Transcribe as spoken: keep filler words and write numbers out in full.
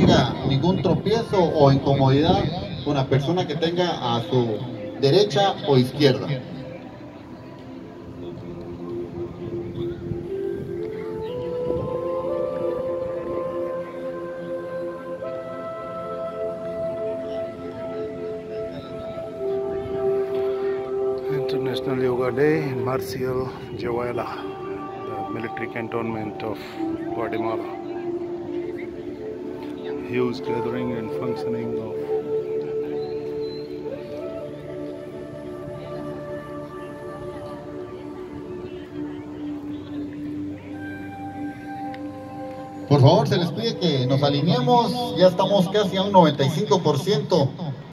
tenga ningún tropiezo o incomodidad con la persona que tenga a su derecha o izquierda. International Yoga Day in Marcial, Joala, the military cantonment of Guatemala. Huge gathering and functioning of Por favor, se les pide que nos alineemos, ya estamos casi a un noventa y cinco por ciento